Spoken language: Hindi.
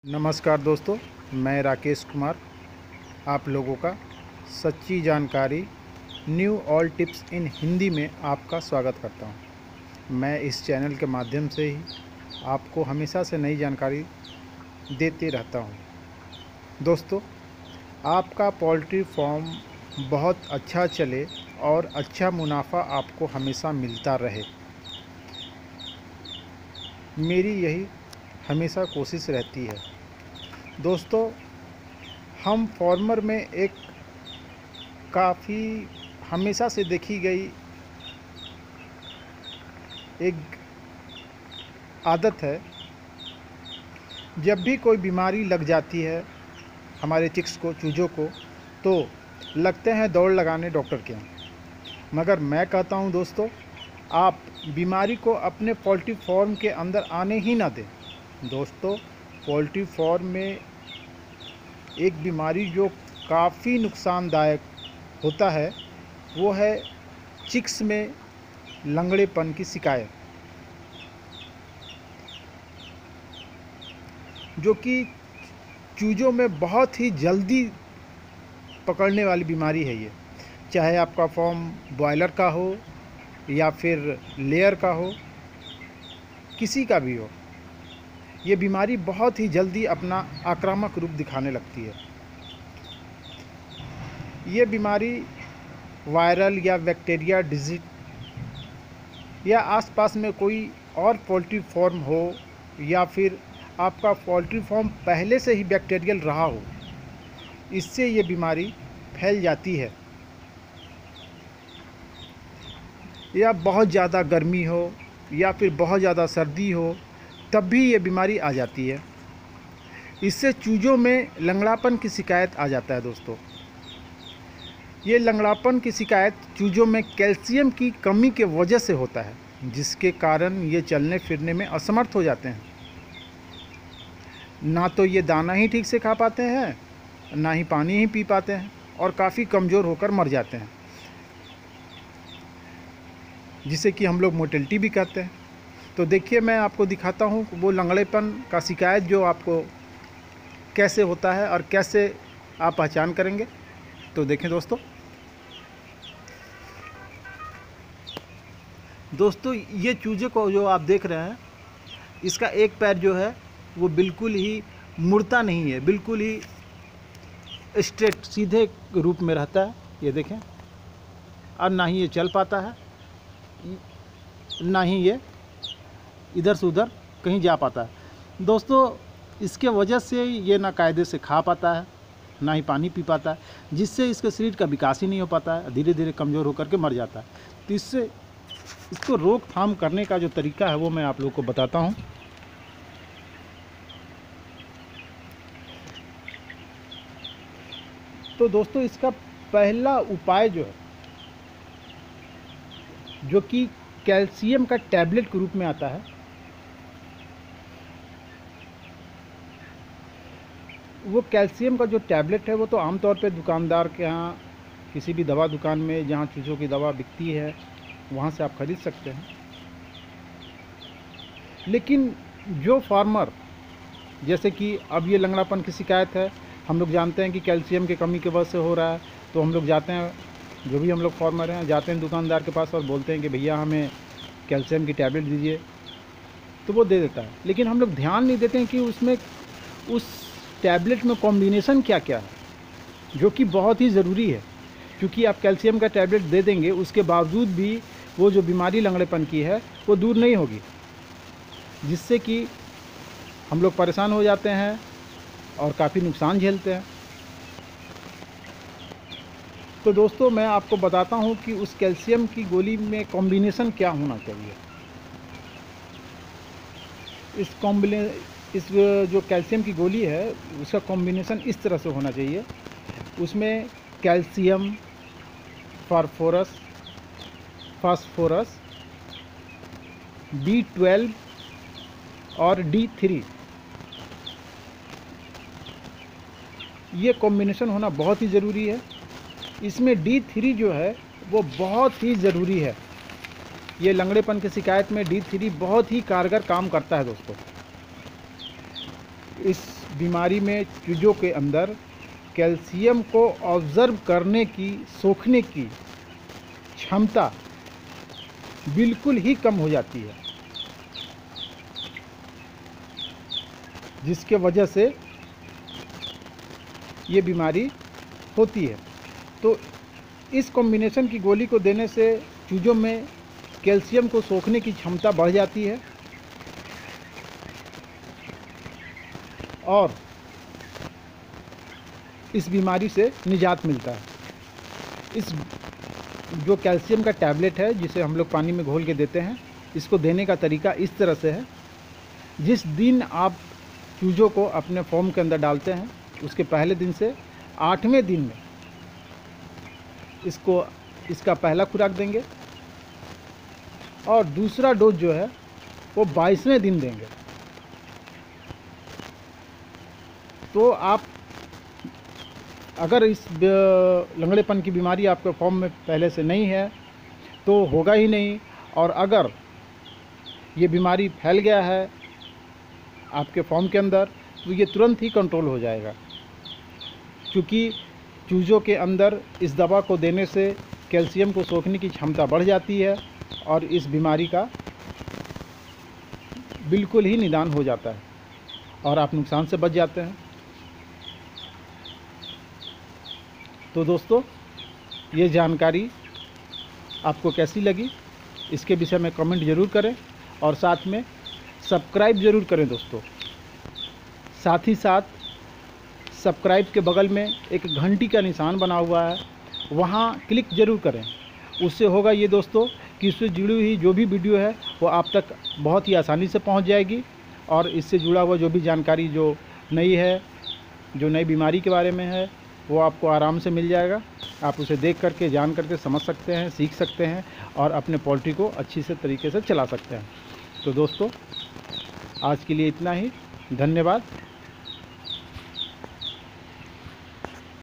नमस्कार दोस्तों, मैं राकेश कुमार आप लोगों का सच्ची जानकारी new all tips in Hindi में आपका स्वागत करता हूं। मैं इस चैनल के माध्यम से ही आपको हमेशा से नई जानकारी देते रहता हूं। दोस्तों, आपका पोल्ट्री फार्म बहुत अच्छा चले और अच्छा मुनाफा आपको हमेशा मिलता रहे, मेरी यही हमेशा कोशिश रहती है। दोस्तों, हम फार्मर में एक काफ़ी हमेशा से देखी गई एक आदत है, जब भी कोई बीमारी लग जाती है हमारे चिक्स को, चूज़ों को, तो लगते हैं दौड़ लगाने डॉक्टर के यहाँ। मगर मैं कहता हूँ दोस्तों, आप बीमारी को अपने पोल्ट्री फार्म के अंदर आने ही ना दें। दोस्तों, पोल्ट्री फार्म में एक बीमारी जो काफ़ी नुकसानदायक होता है वो है चिक्स में लंगड़ेपन की शिकायत, जो कि चूज़ों में बहुत ही जल्दी पकड़ने वाली बीमारी है। ये चाहे आपका फार्म बॉयलर का हो या फिर लेयर का हो, किसी का भी हो, ये बीमारी बहुत ही जल्दी अपना आक्रामक रूप दिखाने लगती है। ये बीमारी वायरल या बैक्टीरिया डिजीज या आसपास में कोई और पोल्ट्री फार्म हो या फिर आपका पोल्ट्री फार्म पहले से ही बैक्टीरियल रहा हो, इससे ये बीमारी फैल जाती है। या बहुत ज़्यादा गर्मी हो या फिर बहुत ज़्यादा सर्दी हो, तब भी ये बीमारी आ जाती है। इससे चूज़ों में लंगड़ापन की शिकायत आ जाता है। दोस्तों, ये लंगड़ापन की शिकायत चूज़ों में कैल्शियम की कमी के वजह से होता है, जिसके कारण ये चलने फिरने में असमर्थ हो जाते हैं। ना तो ये दाना ही ठीक से खा पाते हैं, ना ही पानी ही पी पाते हैं, और काफ़ी कमज़ोर होकर मर जाते हैं, जिसे कि हम लोग मोटिलिटी भी कहते हैं। तो देखिए, मैं आपको दिखाता हूँ वो लंगड़ेपन का शिकायत जो आपको कैसे होता है और कैसे आप पहचान करेंगे। तो देखें दोस्तों, ये चूजे को जो आप देख रहे हैं, इसका एक पैर जो है वो बिल्कुल ही मुड़ता नहीं है, बिल्कुल ही स्ट्रेट सीधे रूप में रहता है। ये देखें, और ना ही ये चल पाता है, ना ही ये इधर से उधर कहीं जा पाता है। दोस्तों, इसके वजह से ये ना कायदे से खा पाता है, ना ही पानी पी पाता है, जिससे इसके शरीर का विकास ही नहीं हो पाता है, धीरे धीरे कमज़ोर होकर के मर जाता है। तो इससे इसको रोकथाम करने का जो तरीका है वो मैं आप लोगों को बताता हूँ। तो दोस्तों, इसका पहला उपाय जो है, जो कि कैल्शियम का टैबलेट के रूप में आता है, वो कैल्शियम का जो टैबलेट है वो तो आमतौर पे दुकानदार के यहाँ, किसी भी दवा दुकान में जहाँ चूज़ों की दवा बिकती है, वहाँ से आप ख़रीद सकते हैं। लेकिन जो फार्मर, जैसे कि अब ये लंगड़ापन की शिकायत है, हम लोग जानते हैं कि कैल्शियम की कमी की वजह से हो रहा है, तो हम लोग जाते हैं, जो भी हम लोग फार्मर हैं, जाते हैं दुकानदार के पास और बोलते हैं कि भैया हमें कैल्शियम की टैबलेट दीजिए, तो वो दे देता है। लेकिन हम लोग ध्यान नहीं देते हैं कि उसमें उस टैबलेट में कॉम्बिनेशन क्या क्या है, जो कि बहुत ही ज़रूरी है। क्योंकि आप कैल्शियम का टैबलेट दे देंगे, उसके बावजूद भी वो जो बीमारी लंगड़ेपन की है वो दूर नहीं होगी, जिससे कि हम लोग परेशान हो जाते हैं और काफ़ी नुकसान झेलते हैं। तो दोस्तों, मैं आपको बताता हूँ कि उस कैल्शियम की गोली में कॉम्बिनेशन क्या होना चाहिए। इस जो कैल्शियम की गोली है, उसका कॉम्बिनेशन इस तरह से होना चाहिए। उसमें कैल्शियम, फास्फोरस, B12 और D3, ये कॉम्बिनेशन होना बहुत ही ज़रूरी है। इसमें D3 जो है वो बहुत ही ज़रूरी है। ये लंगड़ेपन की शिकायत में D3 बहुत ही कारगर काम करता है। दोस्तों, इस बीमारी में चूजों के अंदर कैल्शियम को ऑब्जर्व करने की, सोखने की क्षमता बिल्कुल ही कम हो जाती है, जिसके वजह से ये बीमारी होती है। तो इस कॉम्बिनेशन की गोली को देने से चूजों में कैल्शियम को सोखने की क्षमता बढ़ जाती है और इस बीमारी से निजात मिलता है। इस जो कैल्शियम का टैबलेट है, जिसे हम लोग पानी में घोल के देते हैं, इसको देने का तरीका इस तरह से है। जिस दिन आप चूजों को अपने फॉर्म के अंदर डालते हैं, उसके पहले दिन से 8वें दिन में इसका पहला खुराक देंगे और दूसरा डोज जो है वो 22वें दिन देंगे। तो आप अगर इस लंगड़ेपन की बीमारी आपके फॉर्म में पहले से नहीं है तो होगा ही नहीं, और अगर ये बीमारी फैल गया है आपके फॉर्म के अंदर तो ये तुरंत ही कंट्रोल हो जाएगा, क्योंकि चूजों के अंदर इस दवा को देने से कैल्शियम को सोखने की क्षमता बढ़ जाती है और इस बीमारी का बिल्कुल ही निदान हो जाता है और आप नुकसान से बच जाते हैं। तो दोस्तों, ये जानकारी आपको कैसी लगी इसके विषय में कमेंट ज़रूर करें और साथ में सब्सक्राइब ज़रूर करें दोस्तों। साथ ही साथ सब्सक्राइब के बगल में एक घंटी का निशान बना हुआ है, वहाँ क्लिक ज़रूर करें। उससे होगा ये दोस्तों कि इससे जुड़ी हुई जो भी वीडियो है वो आप तक बहुत ही आसानी से पहुंच जाएगी और इससे जुड़ा हुआ जो भी जानकारी जो नई है, जो नई बीमारी के बारे में है, वो आपको आराम से मिल जाएगा। आप उसे देख करके, जान करके समझ सकते हैं, सीख सकते हैं और अपने पोल्ट्री को अच्छी से तरीके से चला सकते हैं। तो दोस्तों, आज के लिए इतना ही। धन्यवाद।